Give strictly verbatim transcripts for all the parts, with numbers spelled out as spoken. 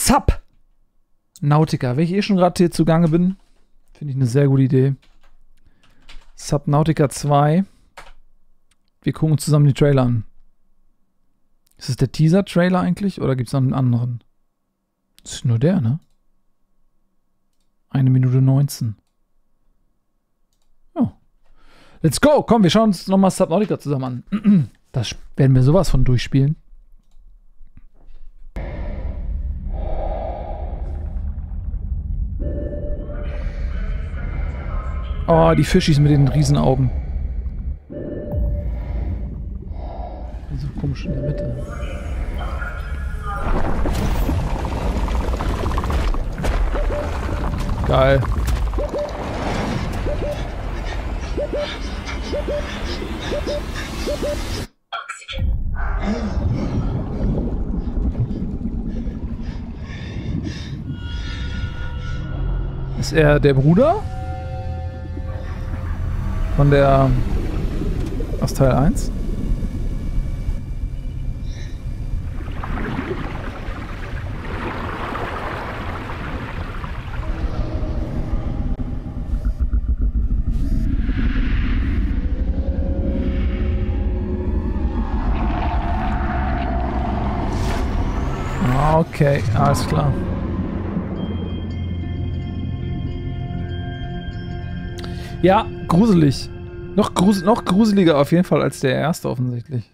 Subnautica. Wenn ich eh schon gerade hier zugange bin, finde ich eine sehr gute Idee. Subnautica zwei. Wir gucken uns zusammen die Trailer an. Ist es der Teaser-Trailer eigentlich? Oder gibt es noch einen anderen? Das ist nur der, ne? Eine Minute neunzehn. Ja. Let's go! Komm, wir schauen uns nochmal Subnautica zusammen an. Das werden wir sowas von durchspielen. Oh, die Fischis mit den Riesenaugen. So komisch in der Mitte. Geil. Ist er der Bruder? Von der aus Teil eins? Okay, alles klar. Ja, gruselig. Noch, grus noch gruseliger auf jeden Fall als der erste offensichtlich.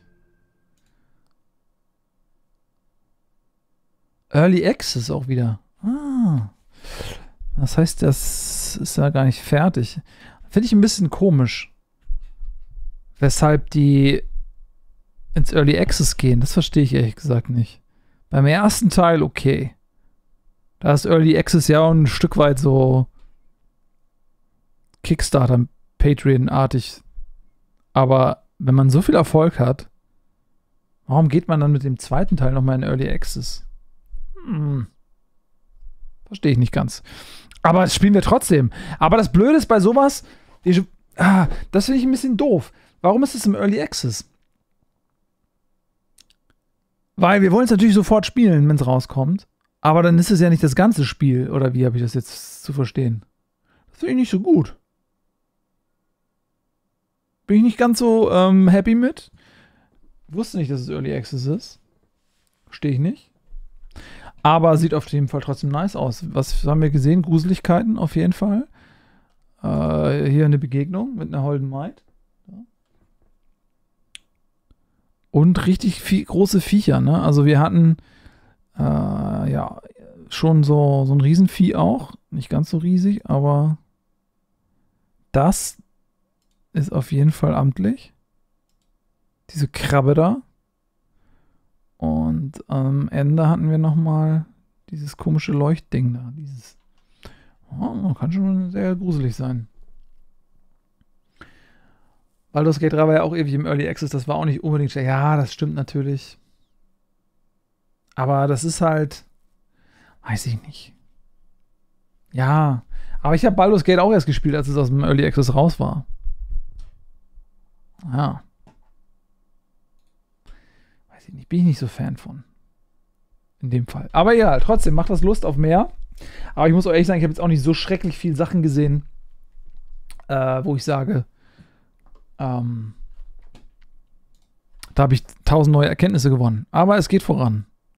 Early Access auch wieder. Ah. Das heißt, das ist ja gar nicht fertig. Finde ich ein bisschen komisch. Weshalb die ins Early Access gehen, das verstehe ich ehrlich gesagt nicht. Beim ersten Teil okay. Da ist Early Access ja auch ein Stück weit so Kickstarter, Patreon-artig. Aber wenn man so viel Erfolg hat, warum geht man dann mit dem zweiten Teil nochmal in Early Access? Hm. Verstehe ich nicht ganz. Aber das spielen wir trotzdem. Aber das Blöde ist bei sowas, die, ah, das finde ich ein bisschen doof. Warum ist es im Early Access? Weil wir wollen es natürlich sofort spielen, wenn es rauskommt. Aber dann ist es ja nicht das ganze Spiel. Oder wie habe ich das jetzt zu verstehen? Das finde ich nicht so gut. Bin ich nicht ganz so ähm, happy mit. Wusste nicht, dass es Early Access ist. Verstehe ich nicht. Aber sieht auf jeden Fall trotzdem nice aus. Was haben wir gesehen? Gruseligkeiten auf jeden Fall. Äh, hier eine Begegnung mit einer holden Maid. Und richtig viel, große Viecher, ne? Also wir hatten äh, ja schon so, so ein Riesenvieh auch. Nicht ganz so riesig, aber das ist auf jeden Fall amtlich. Diese Krabbe da. Und am Ende hatten wir nochmal dieses komische Leuchtding da. Dieses oh, kann schon sehr gruselig sein. Baldur's Gate drei war ja auch ewig im Early Access, das war auch nicht unbedingt, ja, das stimmt natürlich. Aber das ist halt, weiß ich nicht. Ja, aber ich habe Baldur's Gate auch erst gespielt, als es aus dem Early Access raus war. Ja. Weiß ich nicht, bin ich nicht so Fan von. In dem Fall. Aber ja, trotzdem macht das Lust auf mehr. Aber ich muss auch ehrlich sagen, ich habe jetzt auch nicht so schrecklich viele Sachen gesehen, äh, wo ich sage, Ähm, da habe ich tausend neue Erkenntnisse gewonnen. Aber es geht voran.